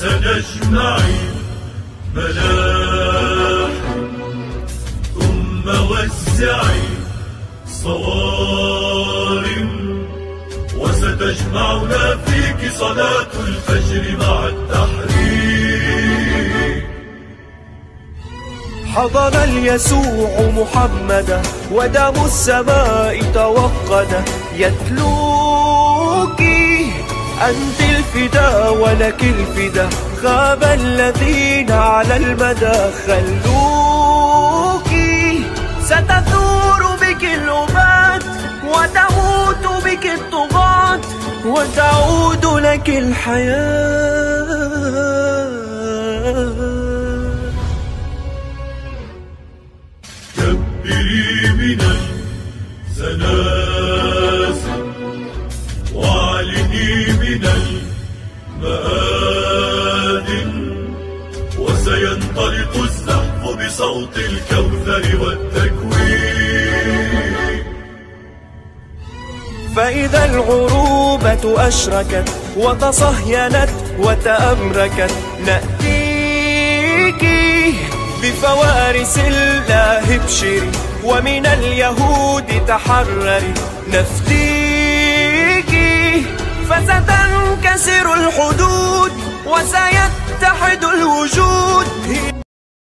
سنجمع ملاح ثم وزعي صوارم، وستجمعنا فيك صلاة الفجر مع التحريم. حضر اليسوع محمدا ودم السماء توقد، يتلوك أنت الفدا ولك الفدا، خاب الذين على المدى خلوك. ستثور بك الأبات وتموت بك الطغاة، وتعود لك الحياة. كبري من الزلازل واعلني من المآذن، وسينطلق الزحف بصوت الكوثر والتكوين. فإذا العروبة أشركت وتصهينت وتأمركت، نأتيك بفوارس الله ابشري، ومن اليهود تحرري، نفديك فستنكسر الحدود وسيتحد الوجود.